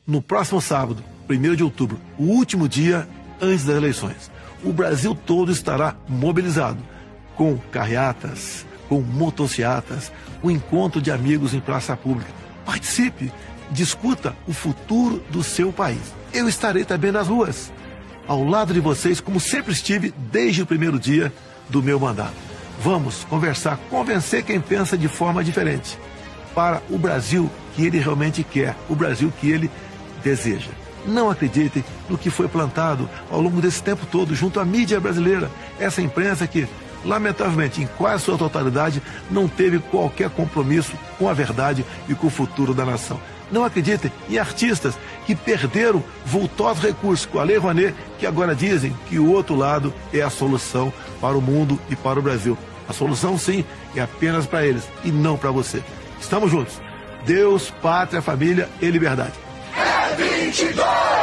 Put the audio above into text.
No próximo sábado, 1º de outubro, o último dia antes das eleições, o Brasil todo estará mobilizado, com carreatas, com motocicletas, um encontro de amigos em praça pública. Participe, discuta o futuro do seu país. Eu estarei também nas ruas, ao lado de vocês, como sempre estive desde o primeiro dia do meu mandato. Vamos conversar, convencer quem pensa de forma diferente, para o Brasil que ele realmente quer, o Brasil que ele deseja. Não acreditem no que foi plantado ao longo desse tempo todo junto à mídia brasileira, essa imprensa que, lamentavelmente, em quase sua totalidade, não teve qualquer compromisso com a verdade e com o futuro da nação. Não acreditem em artistas que perderam vultosos recursos com a Lei Rouanet, que agora dizem que o outro lado é a solução para o mundo e para o Brasil. A solução, sim, é apenas para eles e não para você. Estamos juntos. Deus, pátria, família e liberdade. É 22!